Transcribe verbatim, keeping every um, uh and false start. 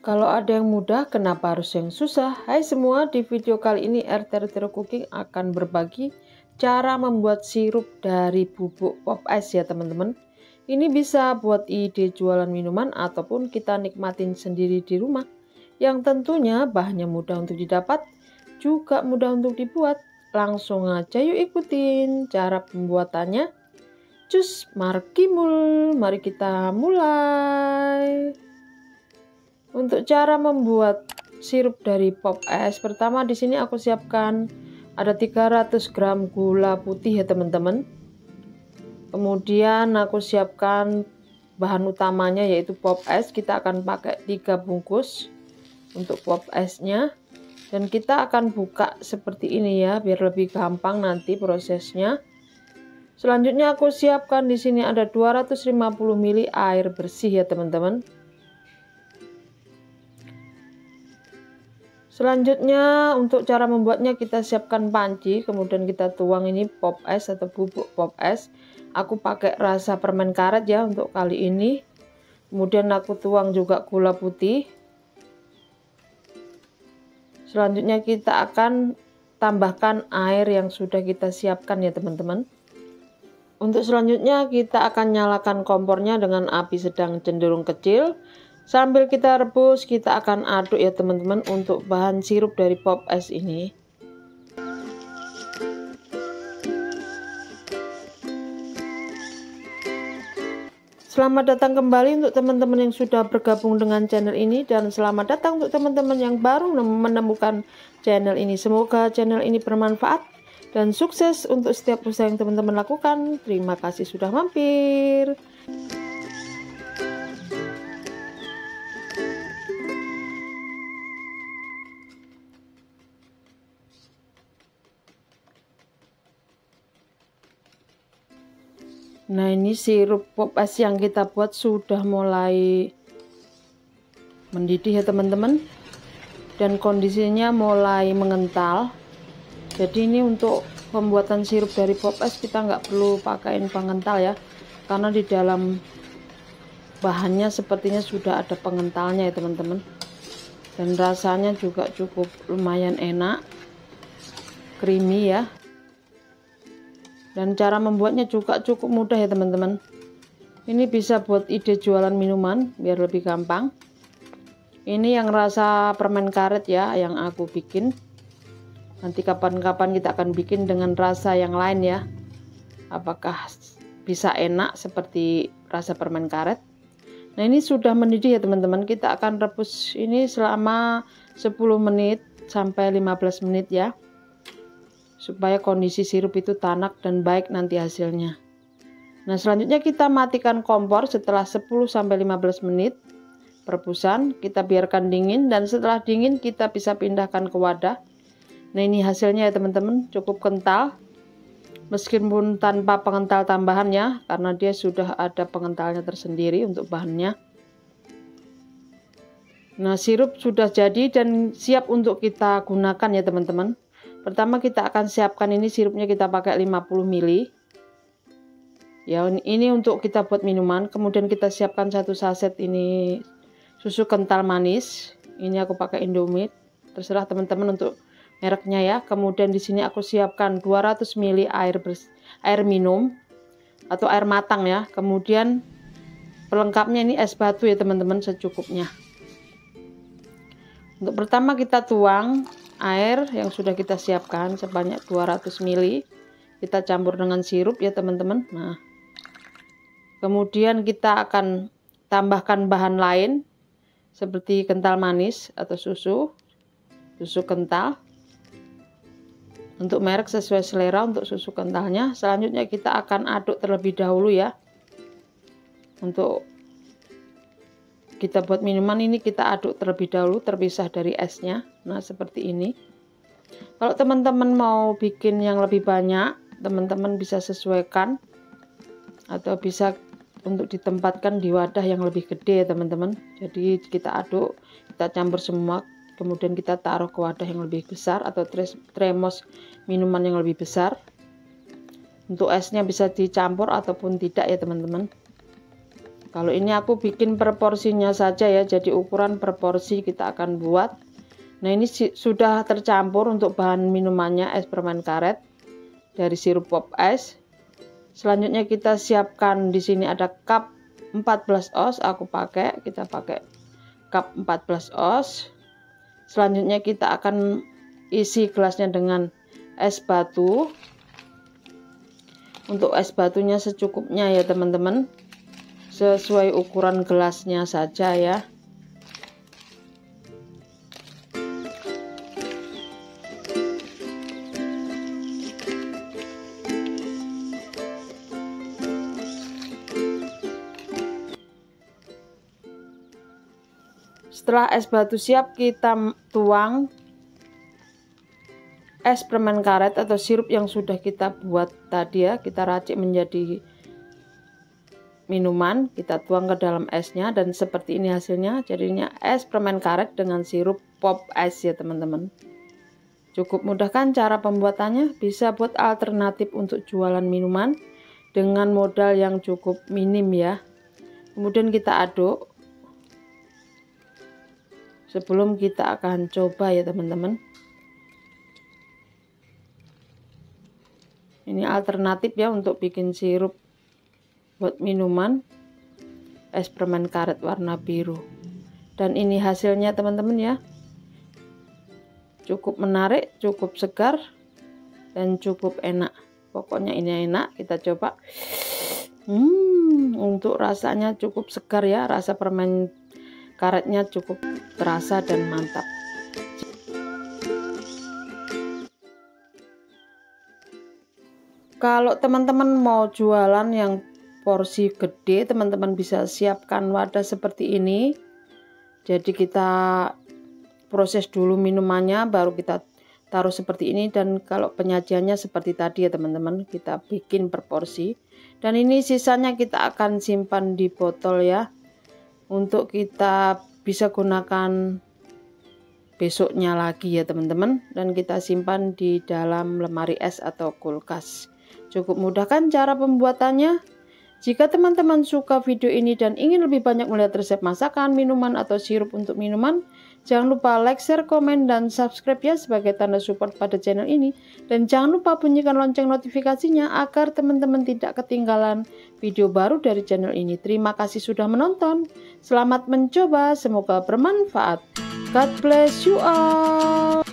Kalau ada yang mudah, kenapa harus yang susah? Hai semua, di video kali ini R T R T Cooking akan berbagi cara membuat sirup dari bubuk pop ice ya teman-teman. Ini bisa buat ide jualan minuman ataupun kita nikmatin sendiri di rumah. Yang tentunya bahannya mudah untuk didapat, juga mudah untuk dibuat. Langsung aja yuk ikutin cara pembuatannya. Cus, markimul, mari kita mulai. Untuk cara membuat sirup dari pop ice, pertama di sini aku siapkan ada tiga ratus gram gula putih ya teman-teman. Kemudian aku siapkan bahan utamanya yaitu pop ice. Kita akan pakai tiga bungkus untuk pop ice-nya. Dan kita akan buka seperti ini ya, biar lebih gampang nanti prosesnya. Selanjutnya aku siapkan di sini ada dua ratus lima puluh mililiter air bersih ya teman-teman. Selanjutnya untuk cara membuatnya kita siapkan panci, kemudian kita tuang ini pop ice atau bubuk pop ice. Aku pakai rasa permen karet ya untuk kali ini. Kemudian aku tuang juga gula putih. Selanjutnya kita akan tambahkan air yang sudah kita siapkan ya teman-teman. Untuk selanjutnya kita akan nyalakan kompornya dengan api sedang cenderung kecil. Sambil kita rebus, kita akan aduk ya teman-teman untuk bahan sirup dari pop ice ini. Selamat datang kembali untuk teman-teman yang sudah bergabung dengan channel ini, dan selamat datang untuk teman-teman yang baru menemukan channel ini. Semoga channel ini bermanfaat dan sukses untuk setiap usaha yang teman-teman lakukan. Terima kasih sudah mampir. Nah, ini sirup pop ice yang kita buat sudah mulai mendidih ya teman-teman, dan kondisinya mulai mengental. Jadi ini untuk pembuatan sirup dari pop ice kita nggak perlu pakaiin pengental ya, karena di dalam bahannya sepertinya sudah ada pengentalnya ya teman-teman. Dan rasanya juga cukup lumayan enak, creamy ya. Dan cara membuatnya juga cukup mudah ya teman-teman. Ini bisa buat ide jualan minuman biar lebih gampang. Ini yang rasa permen karet ya yang aku bikin. Nanti kapan-kapan kita akan bikin dengan rasa yang lain ya. Apakah bisa enak seperti rasa permen karet? Nah, ini sudah mendidih ya teman-teman. Kita akan rebus ini selama sepuluh menit sampai lima belas menit ya, supaya kondisi sirup itu tanak dan baik nanti hasilnya. Nah, selanjutnya kita matikan kompor setelah sepuluh sampai lima belas menit perebusan. Kita biarkan dingin, dan setelah dingin kita bisa pindahkan ke wadah. Nah, ini hasilnya ya teman-teman, cukup kental meskipun tanpa pengental tambahan ya, karena dia sudah ada pengentalnya tersendiri untuk bahannya. Nah, sirup sudah jadi dan siap untuk kita gunakan ya teman-teman. Pertama kita akan siapkan ini sirupnya, kita pakai lima puluh mililiter. Ya, ini untuk kita buat minuman. Kemudian kita siapkan satu saset ini susu kental manis. Ini aku pakai Indomie. Terserah teman-teman untuk mereknya ya. Kemudian di sini aku siapkan dua ratus mililiter air bers air minum atau air matang ya. Kemudian pelengkapnya ini es batu ya teman-teman, secukupnya. Untuk pertama kita tuang air yang sudah kita siapkan sebanyak dua ratus mililiter, kita campur dengan sirup ya teman-teman. Nah, kemudian kita akan tambahkan bahan lain seperti kental manis atau susu susu kental. Untuk merek sesuai selera untuk susu kentalnya. Selanjutnya kita akan aduk terlebih dahulu ya. Untuk kita buat minuman ini kita aduk terlebih dahulu, terpisah dari esnya. Nah, seperti ini. Kalau teman-teman mau bikin yang lebih banyak, teman-teman bisa sesuaikan atau bisa untuk ditempatkan di wadah yang lebih gede ya teman-teman. Jadi kita aduk, kita campur semua, kemudian kita taruh ke wadah yang lebih besar atau tremos minuman yang lebih besar. Untuk esnya bisa dicampur ataupun tidak ya teman-teman. Kalau ini aku bikin proporsinya saja ya, jadi ukuran proporsi kita akan buat. Nah, ini sudah tercampur untuk bahan minumannya, es permen karet dari sirup pop es. Selanjutnya kita siapkan, di sini ada cup empat belas oz aku pakai, kita pakai cup empat belas oz. Selanjutnya kita akan isi gelasnya dengan es batu. Untuk es batunya secukupnya ya teman-teman, sesuai ukuran gelasnya saja ya. Setelah es batu siap, kita tuang es permen karet atau sirup yang sudah kita buat tadi ya, kita racik menjadi minuman, kita tuang ke dalam esnya, dan seperti ini hasilnya. Jadinya es permen karet dengan sirup pop es ya teman-teman. Cukup mudah kan cara pembuatannya? Bisa buat alternatif untuk jualan minuman dengan modal yang cukup minim ya. Kemudian kita aduk sebelum kita akan coba ya teman-teman. Ini alternatif ya untuk bikin sirup buat minuman es permen karet warna biru. Dan ini hasilnya teman-teman ya, cukup menarik, cukup segar, dan cukup enak. Pokoknya ini enak, kita coba. Hmm, untuk rasanya cukup segar ya, rasa permen karetnya cukup terasa dan mantap. Kalau teman-teman mau jualan yang porsi gede, teman-teman bisa siapkan wadah seperti ini. Jadi kita proses dulu minumannya, baru kita taruh seperti ini. Dan kalau penyajiannya seperti tadi ya teman-teman, kita bikin per porsi. Dan ini sisanya kita akan simpan di botol ya, untuk kita bisa gunakan besoknya lagi ya teman-teman. Dan kita simpan di dalam lemari es atau kulkas. Cukup mudah kan cara pembuatannya? Jika teman-teman suka video ini dan ingin lebih banyak melihat resep masakan, minuman, atau sirup untuk minuman, jangan lupa like, share, komen, dan subscribe ya sebagai tanda support pada channel ini. Dan jangan lupa bunyikan lonceng notifikasinya agar teman-teman tidak ketinggalan video baru dari channel ini. Terima kasih sudah menonton. Selamat mencoba, semoga bermanfaat. God bless you all.